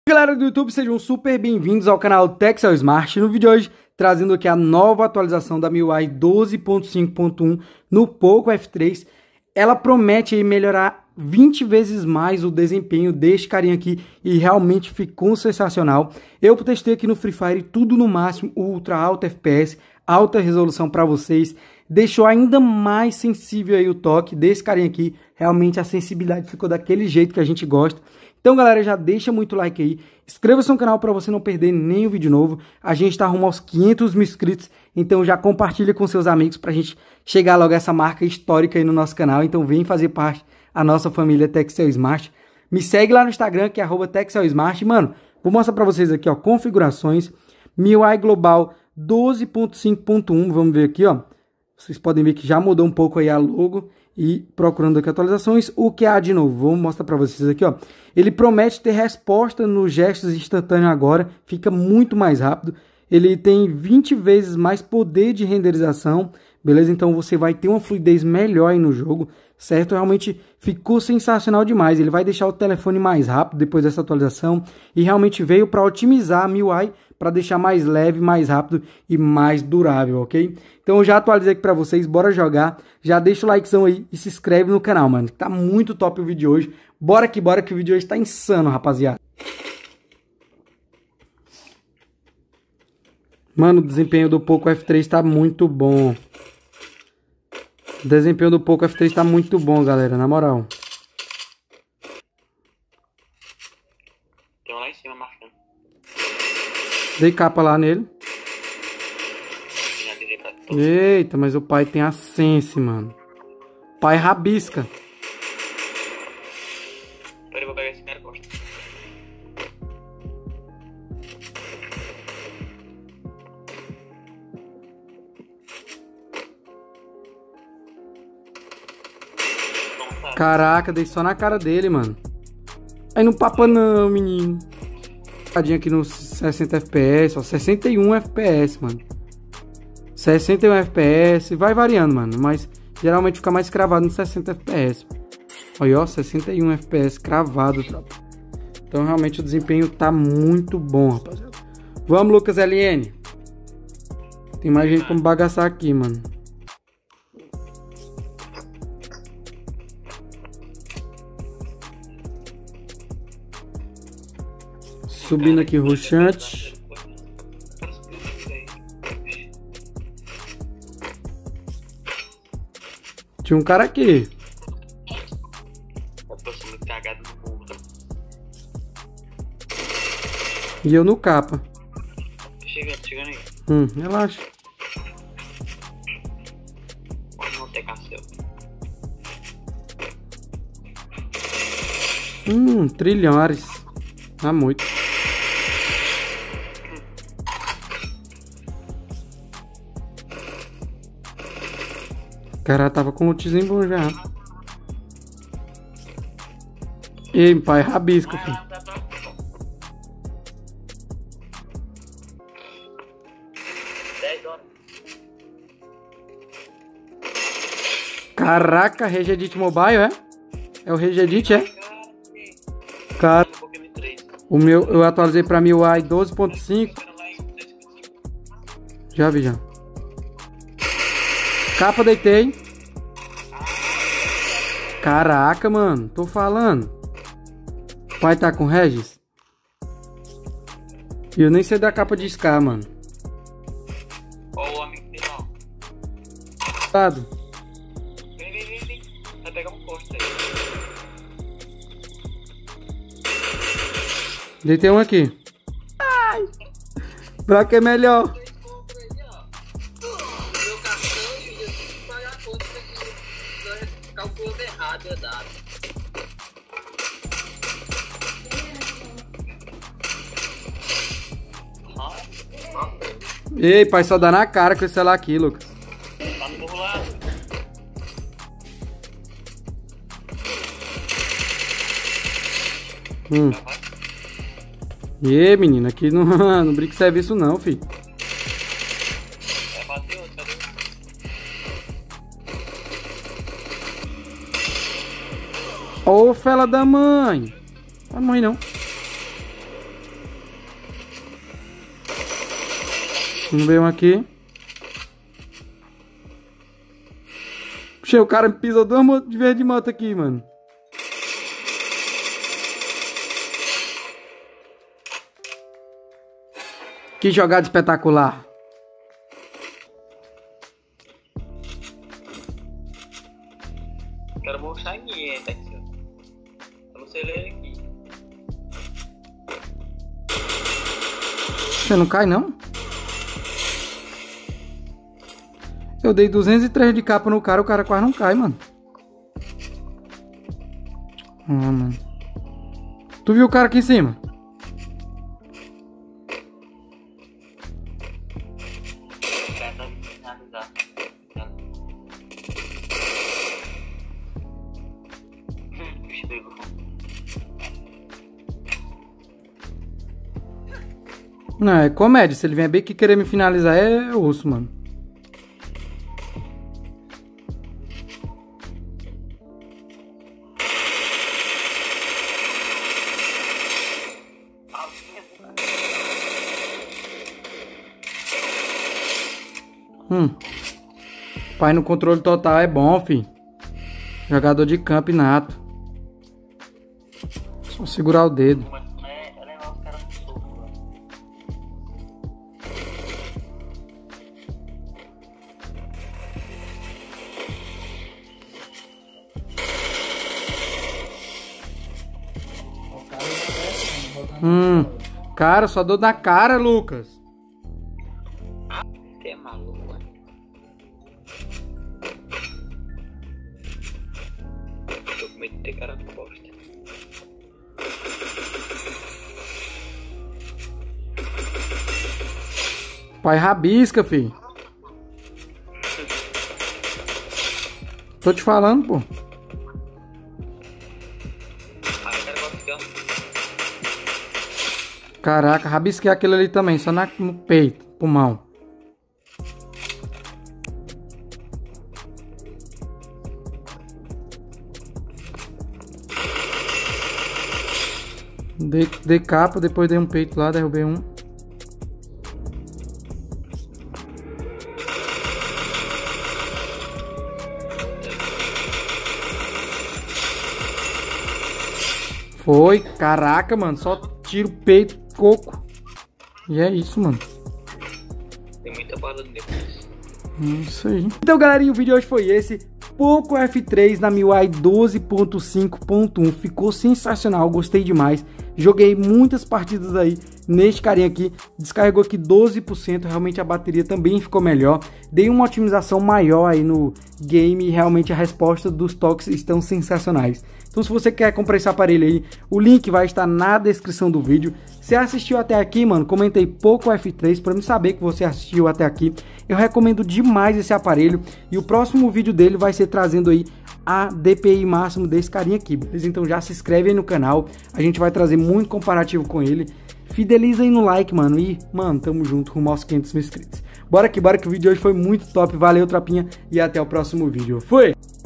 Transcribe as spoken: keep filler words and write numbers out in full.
Galera do YouTube, sejam super bem-vindos ao canal Texel Smart. No vídeo de hoje, trazendo aqui a nova atualização da M I U I doze ponto cinco ponto um no Poco F três. Ela promete aí melhorar vinte vezes mais o desempenho deste carinha aqui e realmente ficou sensacional. Eu testei aqui no Free Fire tudo no máximo, ultra alta F P S, alta resolução para vocês. Deixou ainda mais sensível aí o toque desse carinha aqui. Realmente a sensibilidade ficou daquele jeito que a gente gosta. Então, galera, já deixa muito like aí. Inscreva-se no canal para você não perder nenhum vídeo novo. A gente está rumo aos quinhentos mil inscritos. Então, já compartilha com seus amigos para a gente chegar logo a essa marca histórica aí no nosso canal. Então, vem fazer parte da nossa família Texel Smart. Me segue lá no Instagram, que é arroba Texel Smart. Mano, vou mostrar para vocês aqui, ó, configurações. M I U I Global doze ponto cinco ponto um. Vamos ver aqui, ó. Vocês podem ver que já mudou um pouco aí a logo. E procurando aqui atualizações, o que há de novo? Vou mostrar para vocês aqui, ó. Ele promete ter resposta nos gestos instantâneos agora, fica muito mais rápido. Ele tem vinte vezes mais poder de renderização, beleza? Então você vai ter uma fluidez melhor aí no jogo, certo? Realmente ficou sensacional demais. Ele vai deixar o telefone mais rápido depois dessa atualização e realmente veio para otimizar a M I U I, para deixar mais leve, mais rápido e mais durável, ok? Então eu já atualizei aqui para vocês, bora jogar. Já deixa o likezão aí e se inscreve no canal, mano. Tá muito top o vídeo de hoje. Bora que bora que o vídeo de hoje tá insano, rapaziada. Mano, o desempenho do Poco F três tá muito bom. O desempenho do Poco F três tá muito bom, galera, na moral. Tem um lá em cima marcando. Dei capa lá nele. Eita, mas o pai tem a sense, mano. Pai rabisca. Peraí, vou pegar esse cara costa. Caraca, dei só na cara dele, mano. Aí não papa não, menino. Tadinho aqui no sessenta F P S, ó. sessenta e um F P S, mano. sessenta e um F P S, vai variando, mano, mas geralmente fica mais cravado no sessenta F P S. Olha, ó, sessenta e um F P S cravado, tropa. Então realmente o desempenho tá muito bom, rapaziada. Vamos, Lucas L N. Tem mais gente como bagaçar aqui, mano. Subindo aqui, rushante. Tinha um cara aqui. E eu no capa. Chegando, chegando aí. Hum, relaxa. Pode não ter cacete. Hum, trilhares. Tá muito. O cara tava com o tizinho bom já. Ei, pai, rabisco, filho. Caraca, Regedit Mobile, é? É o Regedit, é? Cara, o meu, eu atualizei pra M I U I doze ponto cinco. Já vi, já. Capa, deitei. Caraca, mano. Tô falando. O pai tá com Regis. E eu nem sei da capa de Scar, mano. Ó o amigo dele, ó. Lado. Vem, vem, vem, vem. Vai pegar um posto aí. Deitei um aqui. Ai. Pra que é melhor? Calculando errado, é dado. Ei, pai, só dá na cara com esse celular aqui, Lucas. Tá no morro lá. Hum. E aí, menino, aqui não, não brinca de serviço não, filho. Vai bater outro, cadê? Ô, fela da mãe. Não vai morrer, não. Veio um aqui. Puxa, o cara pisou duas motos de verde de moto aqui, mano. Que jogada espetacular. Quero mostrar aqui, hein, Texas. Eu não sei ler aqui. Você não cai, não? Eu dei duzentos e três de capa no cara, o cara quase não cai, mano. Ah, mano. Tu viu o cara aqui em cima? Não, é comédia. Se ele vier bem que querer me finalizar, é osso, mano. Hum. Pai no controle total é bom, fi. Jogador de campo nato. Só segurar o dedo. Hum. Cara, só dou na cara, Lucas. Você é maluco, mano. Tô com medo de ter cara de bosta. Pai rabisca, filho. Tô te falando, pô. Caraca, rabisquei aquele ali também, só na, no peito, pulmão. Dei, dei capa, depois dei um peito lá, derrubei um. Foi, caraca, mano, só tiro, peito, coco. E é isso, mano. Tem muita bala depois. Isso aí. Então, galerinha, o vídeo de hoje foi esse. Poco F três na M I U I doze ponto cinco ponto um. Ficou sensacional, gostei demais. Joguei muitas partidas aí neste carinha aqui. Descarregou aqui doze por cento. Realmente a bateria também ficou melhor. Dei uma otimização maior aí no game. E realmente a resposta dos toques estão sensacionais. Então, se você quer comprar esse aparelho aí, o link vai estar na descrição do vídeo. Se assistiu até aqui, mano, comenta aí Poco F três para me saber que você assistiu até aqui. Eu recomendo demais esse aparelho e o próximo vídeo dele vai ser trazendo aí a D P I máximo desse carinha aqui, beleza? Então já se inscreve aí no canal, a gente vai trazer muito comparativo com ele. Fideliza aí no like, mano, e, mano, tamo junto rumo aos quinhentos mil inscritos. Bora que bora que o vídeo de hoje foi muito top, valeu, tropinha, e até o próximo vídeo. Fui!